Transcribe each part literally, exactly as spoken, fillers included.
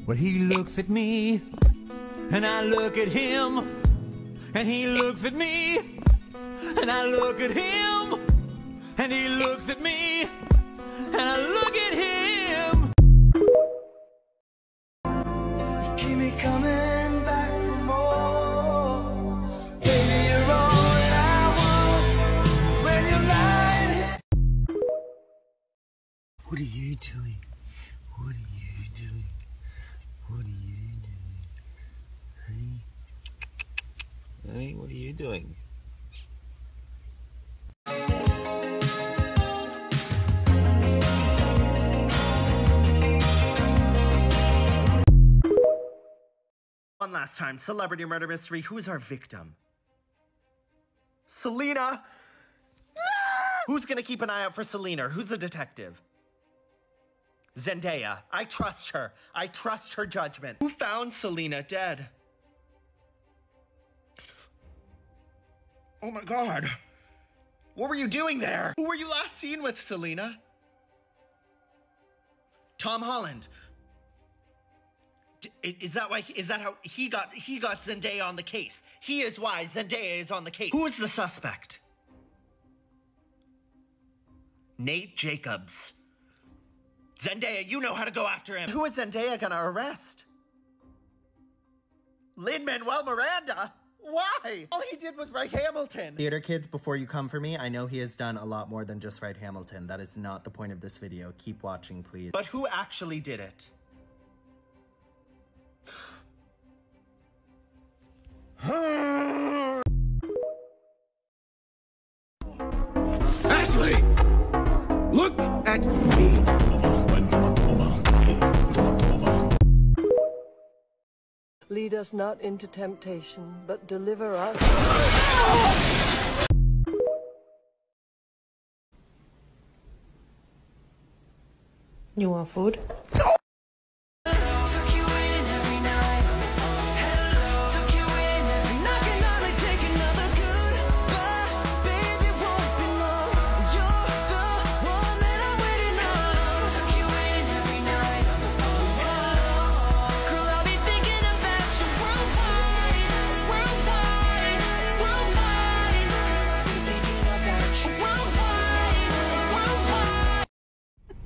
Well, he looks at me, and I look at him, and he looks at me, and I look at him, and he looks at me, and I look at him. You keep me coming back for more. Baby, you're all I want when you're lying here. What are you doing? What are you doing? What are you doing? Hey? Hey, what are you doing? One last time, celebrity murder mystery. Who is our victim? Selena! Who's gonna keep an eye out for Selena? Who's a detective? Zendaya. I trust her. I trust her judgment. Who found Selena dead? Oh my God. What were you doing there? Who were you last seen with, Selena? Tom Holland. D- Is that why? Is that how he got he got Zendaya on the case? He is why Zendaya is on the case. Who is the suspect? Nate Jacobs. Zendaya, you know how to go after him. Who is Zendaya gonna arrest? Lin-Manuel Miranda? Why? All he did was write Hamilton. Theater kids, before you come for me, I know he has done a lot more than just write Hamilton. That is not the point of this video. Keep watching, please. But who actually did it? Ashley! Look at me! Lead us not into temptation, but deliver us. You want food?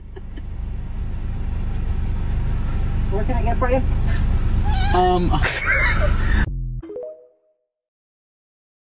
What can I get for you? Um...